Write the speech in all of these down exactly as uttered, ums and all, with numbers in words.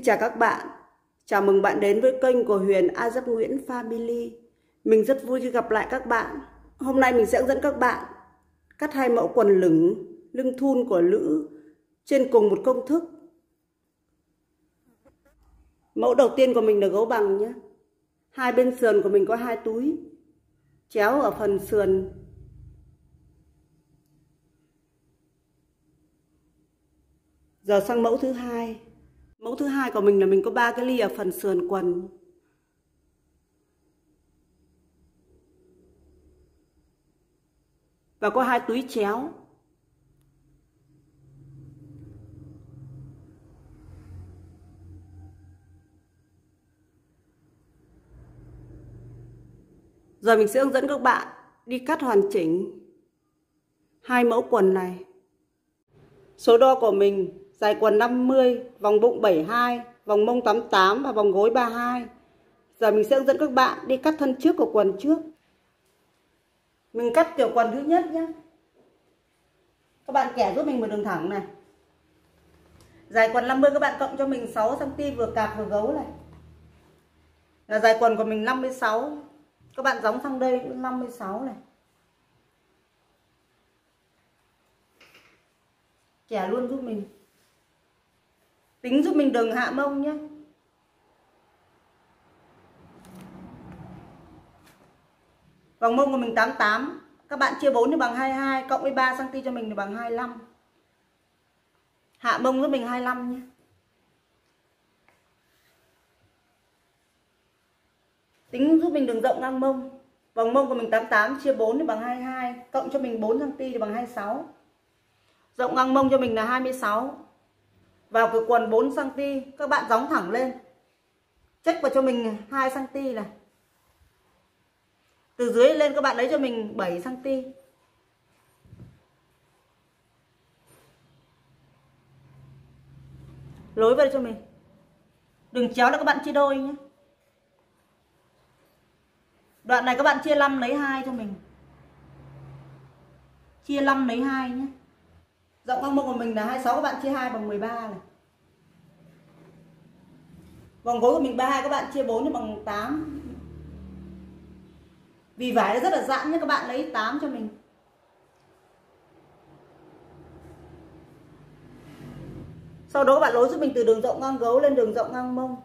chào các bạn. Chào mừng bạn đến với kênh của Huyền A Dấp Nguyễn Family. Mình rất vui khi gặp lại các bạn. Hôm nay mình sẽ hướng dẫn các bạn cắt hai mẫu quần lửng, lưng thun của nữ trên cùng một công thức. Mẫu đầu tiên của mình là gấu bằng nhé. Hai bên sườn của mình có hai túi chéo ở phần sườn. Giờ sang mẫu thứ hai. Mẫu thứ hai của mình là mình có ba cái ly ở phần sườn quần. Và có hai túi chéo. Giờ mình sẽ hướng dẫn các bạn đi cắt hoàn chỉnh hai mẫu quần này. Số đo của mình: dài quần năm mươi, vòng bụng bảy mươi hai, vòng mông tám mươi tám và vòng gối ba mươi hai. Giờ mình sẽ hướng dẫn các bạn đi cắt thân trước của quần trước. Mình cắt kiểu quần thứ nhất nhé. Các bạn kẻ giúp mình một đường thẳng này. Dài quần năm mươi các bạn cộng cho mình sáu xăng ti mét vừa cạp vừa gấu này. Là dài quần của mình năm mươi sáu. Các bạn gióng sang đây cũng năm mươi sáu này. Chẻ luôn giúp mình. Tính giúp mình đường hạ mông nhé. Vòng mông của mình tám mươi tám. Các bạn chia bốn thì bằng hai mươi hai. Cộng với ba xăng ti mét cho mình thì bằng hai mươi lăm. Hạ mông giúp mình hai mươi lăm nhé. Tính giúp mình đường rộng ngang mông. Vòng mông của mình tám mươi tám chia bốn thì bằng hai mươi hai. Cộng cho mình bốn xăng ti mét thì bằng hai mươi sáu. Rộng ngang mông cho mình là hai mươi sáu. Vào cái quần bốn xăng ti mét, các bạn gióng thẳng lên. Check vào cho mình hai xăng ti mét này. Từ dưới lên các bạn lấy cho mình bảy xăng ti mét. Lối vào cho mình. Đường chéo là các bạn chia đôi nhé. Đoạn này các bạn chia năm lấy hai cho mình. Chia năm lấy hai nhé. Rộng ngang mông của mình là hai mươi sáu, các bạn chia hai bằng mười ba này. Vòng gối của mình ba mươi hai, các bạn chia bốn thì bằng tám. Vì vải nó rất là giãn nhé, các bạn lấy tám cho mình. Sau đó các bạn nối giúp mình từ đường rộng ngang gấu lên đường rộng ngang mông.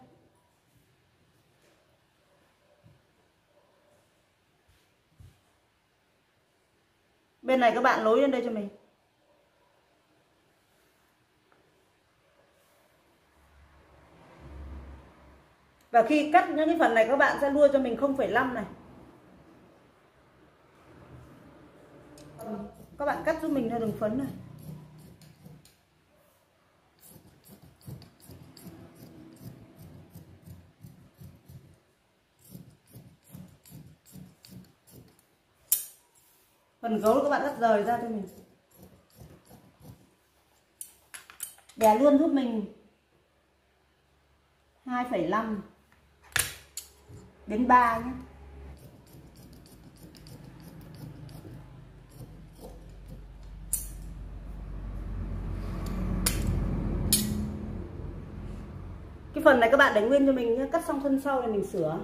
Bên này các bạn nối lên đây cho mình. Và khi cắt những cái phần này các bạn sẽ lua cho mình không phẩy năm này. Các bạn cắt giúp mình theo đường phấn này. Phần gấu các bạn cắt rời ra cho mình. Bè luôn giúp mình hai phẩy năm đến ba nhé. Cái phần này các bạn đánh nguyên cho mình nhé. Cắt xong thân sau thì mình sửa.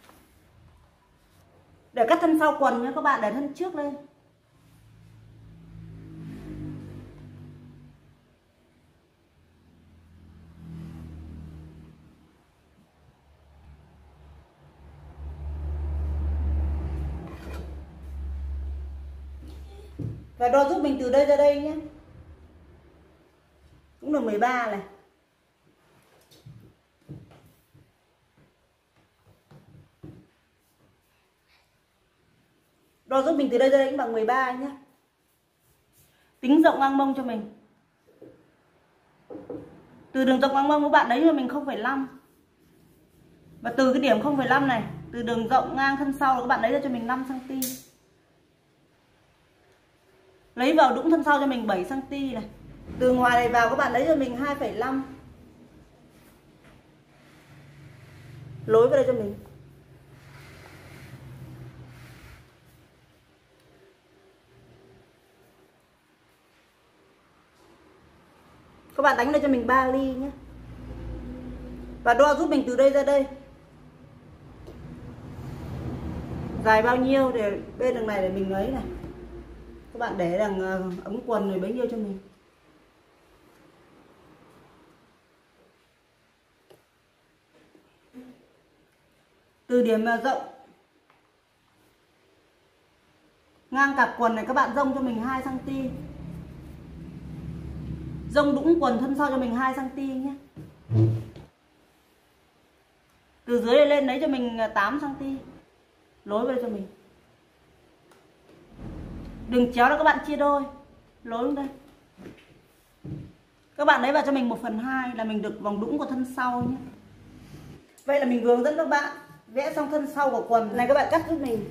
Để cắt thân sau quần nhé, các bạn để thân trước lên. Và đo giúp mình từ đây ra đây nhé. Cũng là mười ba này. Đo giúp mình từ đây ra đây cũng bằng mười ba nhé. Tính rộng ngang mông cho mình. Từ đường rộng ngang mông các bạn lấy cho mình không phẩy năm. Và từ cái điểm không phẩy năm này, từ đường rộng ngang thân sau các bạn lấy ra cho mình năm xăng ti mét. Lấy vào đũng thân sau cho mình bảy xăng ti mét này. Từ ngoài này vào các bạn lấy cho mình hai phẩy năm. Lối vào đây cho mình. Các bạn đánh lên cho mình ba ly nhé. Và đo giúp mình từ đây ra đây. Dài bao nhiêu để bên đường này để mình lấy này. Các bạn để đằng ống quần này bấy nhiêu cho mình. Từ điểm rộng ngang cặp quần này các bạn rông cho mình hai xăng ti mét. Rông đũng quần thân sau cho mình hai xăng ti mét nhé. Từ dưới này lên lấy cho mình tám xăng ti mét. Lối về cho mình. Đừng chéo đó các bạn, chia đôi. Lối xuống đây. Các bạn lấy vào cho mình một phần hai là mình được vòng đũng của thân sau nhé. Vậy là mình hướng dẫn các bạn vẽ xong thân sau của quần này, các bạn cắt giúp mình.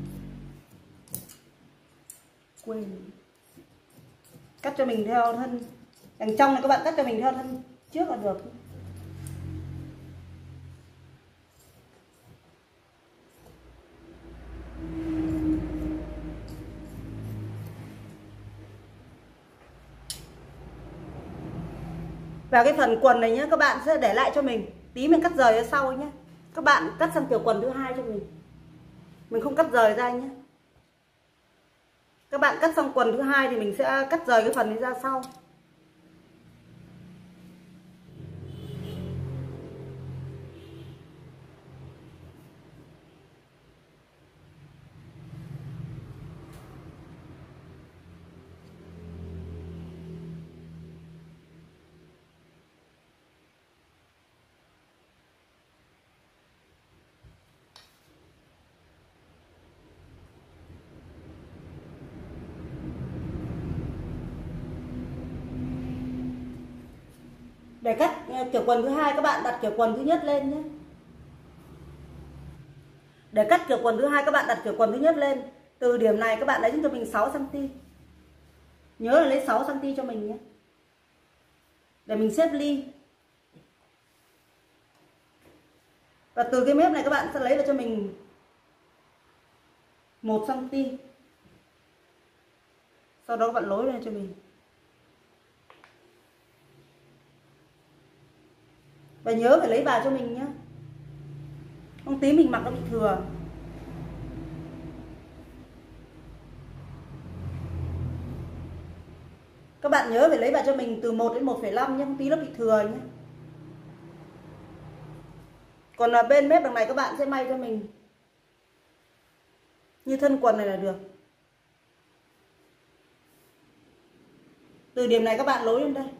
Quên. Cắt cho mình theo thân đằng trong này, các bạn cắt cho mình theo thân trước là được. Và cái phần quần này nhé, các bạn sẽ để lại cho mình. Tí mình cắt rời ra sau nhé. Các bạn cắt sang kiểu quần thứ hai cho mình. Mình không cắt rời ra nhé. Các bạn cắt xong quần thứ hai thì mình sẽ cắt rời cái phần này ra sau. Để cắt kiểu quần thứ hai, các bạn đặt kiểu quần thứ nhất lên nhé. Để cắt kiểu quần thứ hai, các bạn đặt kiểu quần thứ nhất lên. Từ điểm này các bạn lấy cho mình sáu xăng ti mét. Nhớ là lấy sáu xăng ti mét cho mình nhé. Để mình xếp ly. Và từ cái mép này các bạn sẽ lấy vào cho mình một xăng ti mét. Sau đó các bạn nối lên cho mình. Và nhớ phải lấy vào cho mình nhé. Không tí mình mặc nó bị thừa. Các bạn nhớ phải lấy vào cho mình từ một đến một phẩy năm nhé, không tí nó bị thừa nhé. Còn là bên mép đằng này các bạn sẽ may cho mình như thân quần này là được. Từ điểm này các bạn nối lên đây.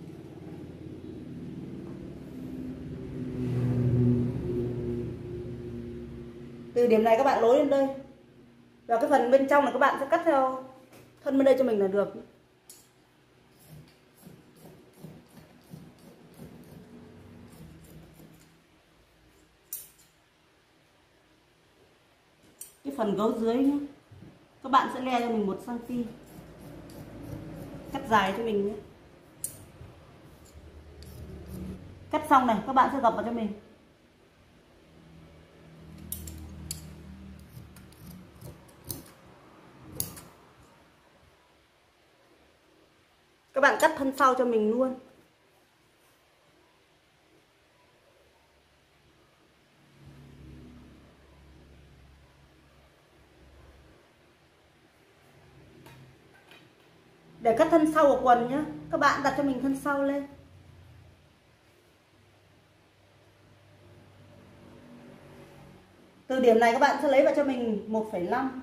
Từ điểm này các bạn nối lên đây. Và cái phần bên trong là các bạn sẽ cắt theo thân bên đây cho mình là được. Cái phần gấu dưới nhé, các bạn sẽ le cho mình một xăng ti mét. Cắt dài cho mình nhé. Cắt xong này, các bạn sẽ gập vào cho mình. Các bạn cắt thân sau cho mình luôn. Để cắt thân sau của quần nhé, các bạn đặt cho mình thân sau lên. Từ điểm này các bạn sẽ lấy vào cho mình một phẩy năm.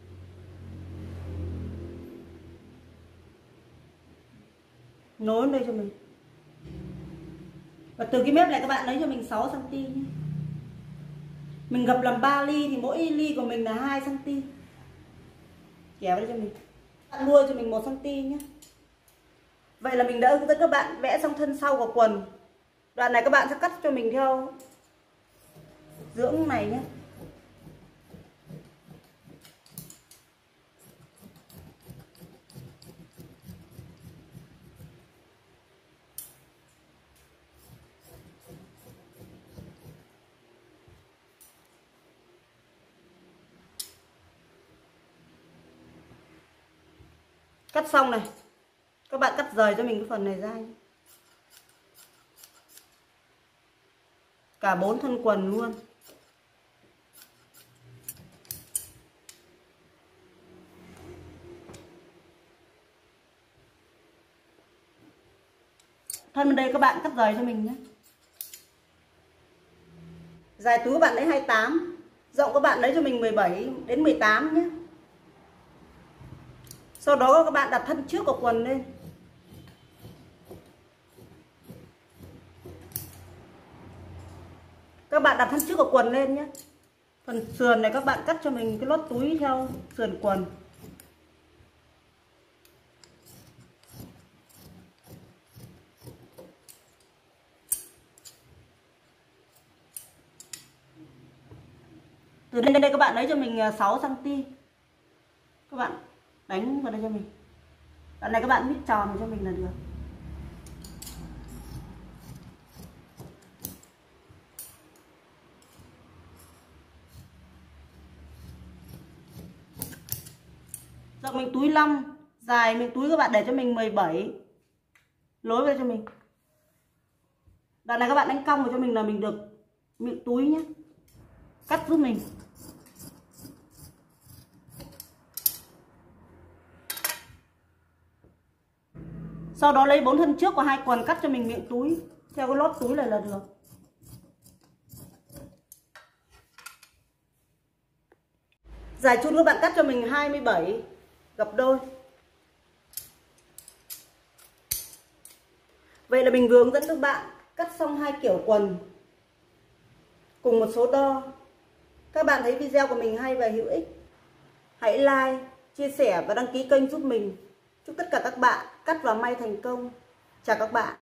Nối lên đây cho mình. Và từ cái mép này các bạn lấy cho mình sáu xăng ti mét nhé. Mình gập làm ba ly thì mỗi ly của mình là hai xăng ti mét. Kéo đây cho mình. Bạn nuôi cho mình một xăng ti mét nhé. Vậy là mình đã hướng dẫn các bạn vẽ xong thân sau của quần. Đoạn này các bạn sẽ cắt cho mình theo dưỡng này nhé. Cắt xong này, các bạn cắt rời cho mình cái phần này ra nhé. cả bốn thân quần luôn. Thân bên đây các bạn cắt rời cho mình nhé. Dài túi các bạn lấy hai mươi tám, rộng các bạn lấy cho mình mười bảy đến mười tám nhé. Sau đó các bạn đặt thân trước của quần lên. Các bạn đặt thân trước của quần lên nhé. Phần sườn này các bạn cắt cho mình cái lót túi theo sườn quần. Từ đây đến đây các bạn lấy cho mình sáu xăng ti mét. Các bạn đánh vào đây cho mình. Đoạn này các bạn mít tròn cho mình là được. Rộng mình túi năm, dài mình túi các bạn để cho mình mười bảy. Lối vào cho mình. Đoạn này các bạn đánh cong vào cho mình là mình được miệng túi nhé. Cắt giúp mình. Sau đó lấy bốn thân trước của hai quần cắt cho mình miệng túi theo cái lót túi này là được. Dài chun các bạn cắt cho mình hai mươi bảy gập đôi. Vậy là mình vừa hướng dẫn các bạn cắt xong hai kiểu quần cùng một số đo. Các bạn thấy video của mình hay và hữu ích, hãy like, chia sẻ và đăng ký kênh giúp mình. Chúc tất cả các bạn cắt và may thành công. Chào các bạn.